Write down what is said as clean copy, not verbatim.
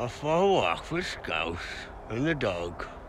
Off for a walk with Scout and the dog.